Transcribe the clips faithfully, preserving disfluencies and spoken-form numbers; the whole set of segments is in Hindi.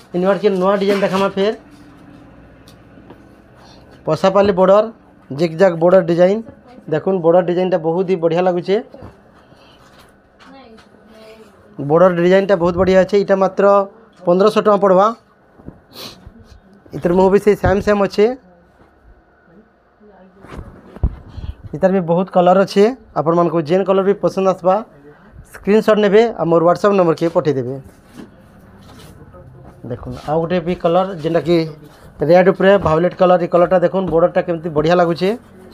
इनवर्ट के नुआ डिजाइन देखामा फिर Pasapali border zigzag border design देखुन बॉर्डर डिजाइन टा बहुत ही बढ़िया लगुचे बॉर्डर डिजाइन टा बहुत बढ़िया अच्छे इटा मात्र पंद्रह सौ टका पड़वा इतर मुँह भी से सेम सेम अच्छे इतर भी बहुत कलर अच्छे आपण मान को जेन कलर भी पसंद आसबा स्क्रीनशॉट नेबे आ मोर व्हाट्सएप नंबर के पठे देबे देखुन आ गोटे भी कलर जेना कि रेड उपरे वायलेट कलर ई कलरटा देखुन बॉर्डरटा केमती बढ़िया लागुचे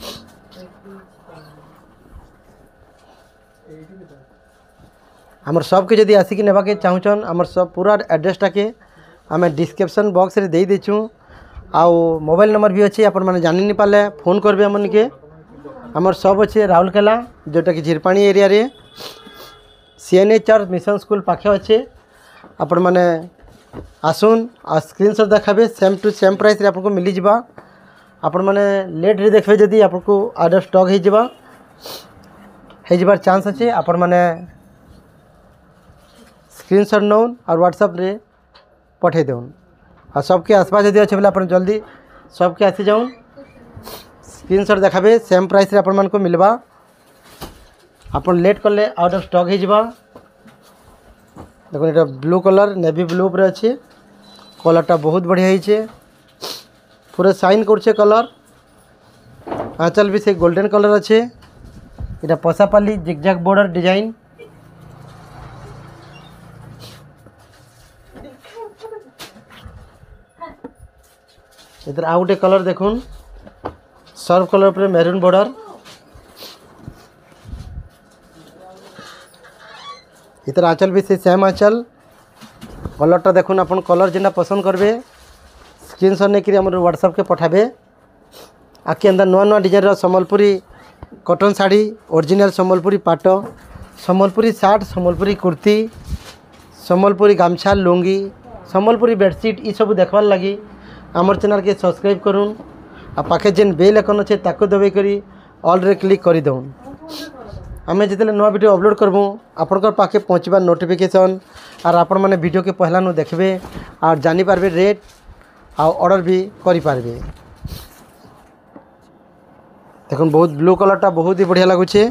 आमर सबके जदि आसिक नेबा के चाहूछन आमर सब पूरा एड्रेसटा के आम डिस्क्रिप्शन बॉक्स रे दे देचु आउ मोबाइल नंबर भी अच्छे आपण माने जानि नि पाले फोन करबे हमन के आमर सब अच्छे राउरकेला जोटा कि झिरपाणी एरिया रे सीएनएचआर मिशन स्कूल पाखे अच्छे आपण माने आसुन आ स्क्रीनशॉट देखाबे सेम टू सेम प्राइस रे आपको मिली जिबा आपण माने लेट रे देखबे जदी आपको आउट ऑफ स्टॉक हे जिबा हे जिबार चांस अच्छे आपण माने स्क्रीनशॉट नौन और व्हाट्सएप रे पठे देउन आ सबके आसपास जदी अच्छे बोले आपण जल्दी सबके आसी जाउन स्क्रीनशॉट देखाबे सेम प्राइस रे आपण मान को मिलबा आपण लेट करले आउट ऑफ स्टॉक हे जिबा देखो ये ब्लू कलर नेवी ब्लू पर अच्छे कलरटा बहुत बढ़िया है पूरा साइन करछे कलर आंचल भी से गोल्डन कलर अच्छे इटा पसापाली जिगजैग बॉर्डर डिजाइन इधर आउ गोटे कलर देखुन सर्व कलर पर मेरून बॉर्डर इतर आंचल भी से सेम आंचल कलरटा देखुन अपन कलर जेना पसंद करबे स्क्रीनशॉट ने कि हमर व्हाट्सएप के पठाबे आके अंदर नुआ नुआ design Sambalpuri cotton sari original Sambalpuri पाट सम्बलपुरी सार्ट सम्बलपुरी कुर्ती सम्बलपुरी गामछा लुंगी सम्बलपुरी बेडशीट ई सब देखबार लगी हमर चैनल के सब्सक्राइब करूँ आ पाखे जेन बेल आइकन अच्छे ताको दबाई करी ऑल रे क्लिक कर दउन आम जिते नुआ वीडियो अपलोड करबू आपंकर पाखे पहुँचवा नोटिफिकेशन और आपण मैंने वीडियो के पहला नु देखबे और जानी पारबे रेट आ ऑर्डर भी करि पारबे देखुन बहुत ब्लू कलरटा बहुत ही बढ़िया लगुचे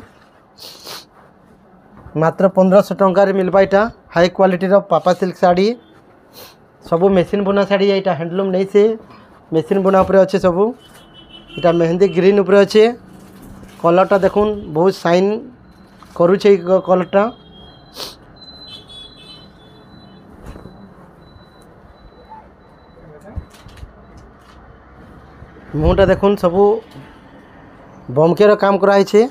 मात्र पंद्रह सौ टंका मिलबा इटा हाई क्वालिटी रो पापा सिल्क साड़ी सबू मेसीन बुना साड़ी है इटा हैंडलूम नहीं से मेसीन बुना उपरे अच्छे सबू इटा मेहंदी ग्रीन उपरे अच्छे कलरटा देखुन बहुत साइन करुचे कलरटा मुहटा देखुन सबू बमकेर काम कराई छे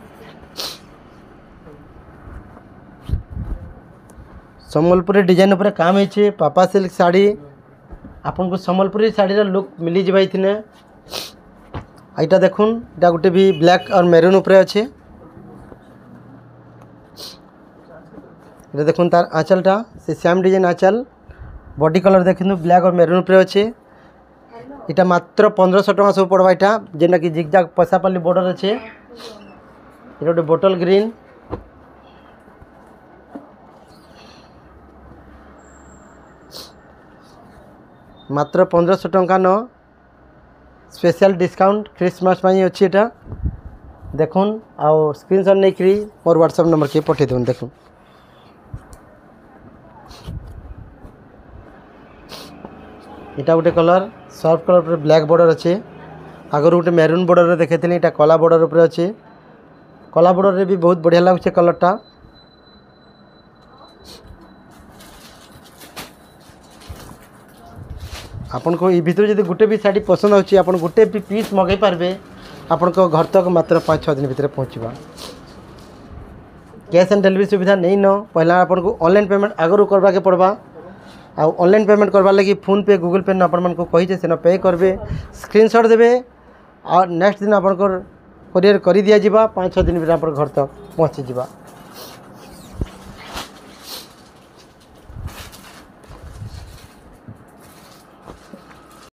सम्बलपुरी डिजाइन उपरे काम है पापा सिल्क साड़ी आपन को सम्बलपुरी साड़ी लुक मिली जाए इतने आईटा देखुन इटा गोटे भी ब्लैक और मेरून उपरे अच्छे देखुन तार आंचलटा से सेम डिजाइन आंचल बॉडी कलर देखु ब्लैक और मेरून उपरे अच्छे इटा मात्र पंद्रह सौ टका सब पड़वा इटा जेना कि जिगजैग पसापाली बॉर्डर अच्छे इटा गोटे बोटल ग्रीन मात्र पंद्रह सौ टका न स्पेशल डिस्काउंट क्रिसमस अच्छी एटा देखुन आउ स्क्रीनशॉट नहीं करी मोर व्हाट्सएप नंबर के पठे देउन देखुन इटा गोटे कलर सर्फ कलर पर ब्लैक बॉर्डर अच्छे आगर गोटे मेरून बॉर्डर देखे थे इटा कला बॉर्डर उपर अच्छे कला बॉर्डर रे भी बहुत बढ़िया लगुचे कलरटा आपन को ई भितर जब गोटे भी साड़ी पसंद होची आपन गोटे भी पीस मगै पारबे आपन को घर तक मात्र पाँच छः दिन भितर पहुँचवा कैश ऑन डिलीवरी सुविधा नहीं न पहला आपन को ऑनलाइन पेमेंट आगरू करवा के पड़वा आ ऑनलाइन पेमेंट करवा लगी फोन पे गूगल पे अपन मन को कही से पे करबे स्क्रीनशॉट देबे और नेक्स्ट दिन आपन को कोरियर कर दिया जिबा पाँच छः दिन भितर आपन घर तक पहुँची जिबा।